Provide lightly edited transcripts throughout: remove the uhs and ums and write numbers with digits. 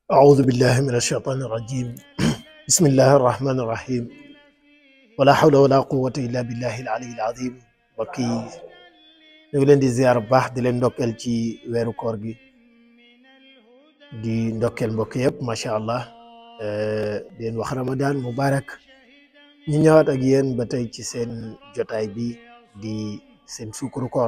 أعوذ بالله من الشيطان الرجيم بسم الله الرحمن الرحيم ولا حول ولا قوة إلا بالله العلي العظيم بكي نقولن دي زيارة باح دي لن دوكل تي ويرو كورغي دي دوكل مبكيب ما شاء الله دين وخ رمضان مبارك ñi ñëwaat ak yeen ba tay ci seen jotaay bi di seen sukuru koor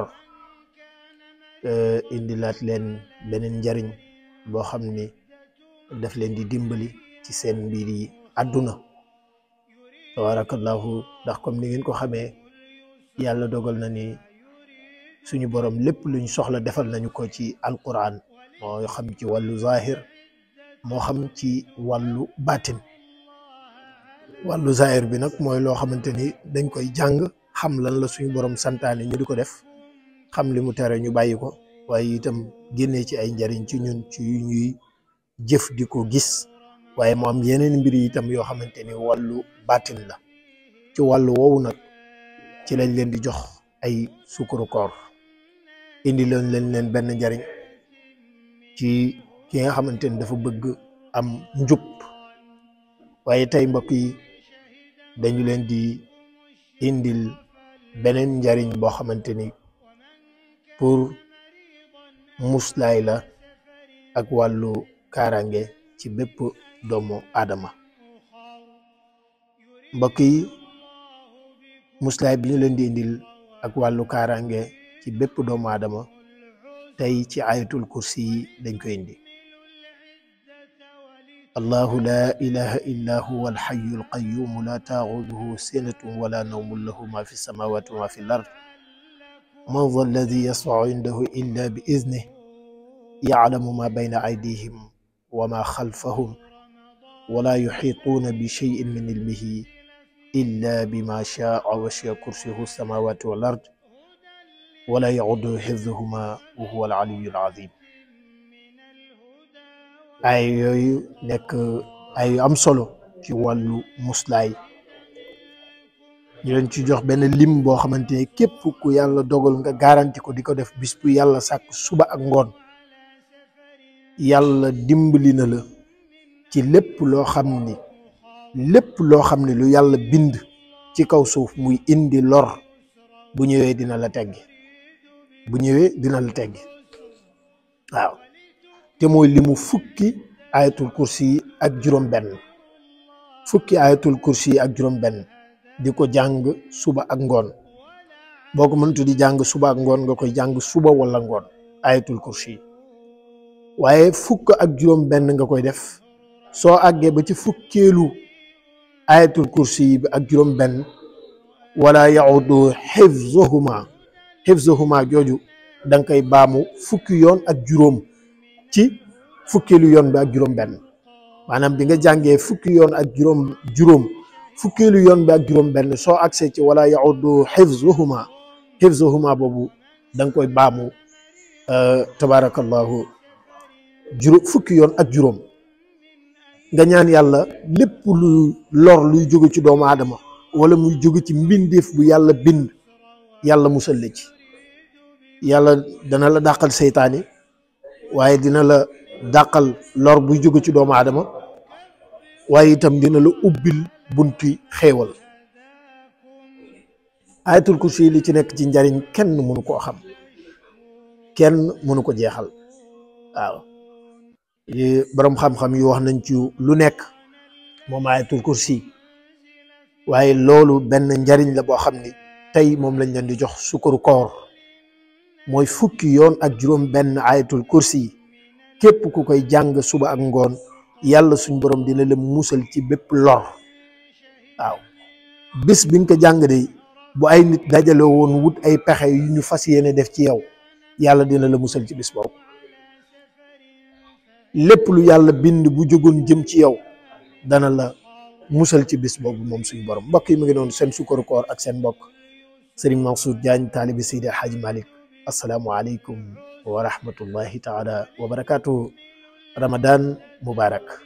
indilaat leen beneen njariñ boo xam ni daf leen di dimbali ci seen mbir yi àdduna tabarakallahu ndax comme ni ngeen ko xamee yàlla dogal na ni suñu borom lépp luñ soxla defal nañu ko ci alquran moo xam ci wàllu zahir moo xam ci wàllu batin wàllu zahir bi nag mooy loo xamante ni dañ koy jàng xam lan la suñu borom santaane ñu di ko def xam li mu tere ñu bàyyi ko waaye itam génnee ci ay njariñ ci ñun ci ñuy jëf di ko gis waaye mu am yeneen mbir yi itam yoo xamante ni wàllu baatin la ci wàllu woowu nag ci lañ leen di jox ay sukuru koor indi leen benn njariñ ci ki nga xamante ni dafa bëgg am njub waaye tey mbokk yi dañu leen di indil beneen njariñ boo xamante ni pour muslaay la ak wàllu kaaraange ci bépp doomu aadama mbokk yi muslaay bi ñu leen di indil ak wàllu kaaraange ci bépp doomu aadama tey ci ayatul kursi yi dañ koy indi allahu la ilaha illa huwa alxayu alqayumu la taaxuduhu sinatun wala nawmun lahu ma fi samawati wa ma fi l ard man dha alladi yasfau indahu illa bi iznih yaclamu ma bayna aydihim وما خلفهم ولا يحيطون بشيء من علمه إلا بما شاء وسع كرسيه السماوات والأرض ولا يعوده حفظهما وهو العلي العظيم ay yooyu nekk ay am solo ci wàllu muslaay ñu leen ci jox benn lim boo xamante ne képp ku yàlla dogal nga garanti ko di ko def bis bu yàlla sàkk suba ak ngoon yàlla dimbali na la ci lépp loo xam ne lu yàlla bind ci kaw suuf muy indi lor bu ñëwee dina la teggi waaw te mooy limu fukki ayatul kursi yi ak juróom benn di ko jàng suba ak ngoon boo ko mëntu di jàng suba ak ngoon nga koy jàng suba wala ngoon ayatul kursi yi waaye fukk ak juróom benn nga koy def soo àggee ba ci fukkeelu ayatul kursi yi bi ak juróom benn wala yaudu xifzuhuma jooju da nga koy baamu fukki yoon ak juróom ci fukkeelu yoon bi ak juróom benn maanaam bi nga jàngee fukki yoon ak juróom fukkeelu yoon bi ak juróom benn soo agsee ci wala yaudu xifzuhuma boobu da nga koy baamu tabarakallahu fukki yoon ak juróom nga ñaan yàlla lépp luy lor luy jóge ci doomu aadama wala muy jóge ci mbindeef bu yàlla bind yàlla musal la ci yàlla dana la dàqal seytaani waaye dina la dàqal lor buy jóge ci doomu aadama waaye itam dina la ubbil bunti xéewal ayatul kursi li ci nekk ci njariñ kenn mënu koo xam kenn mënu ko jeexal waaw borom xam-xam yi wax nañ ci lu nekk moom ayatul kursi waaye loolu benn njariñ la boo xam ni tey moom lañ leen di jox sukkaru koor mooy fukki yoon ak juróom benn ayatul kursi képp ku koy jàng suba ak ngoon yàlla suñ borom dina la musal ci bépp lor waaw bis bi nga ko jàng de bu ay nit dajale woon wut ay pexe yu ñu fas yéene def ci yow yàlla dina la musal ci bis boobu lépp lu yàlla bind bu jógoon jëm ci yow dana la musal ci bis boobu moom suñu borom mbokk yi mu ngi noonu seen sukkaru koor ak seen mbokk Serigne Mansour Diagne taalibi Seydi El Hadji Malick assalaamu aleykum wa rahmatullahi taala wa barakatuhu Ramadan mubarak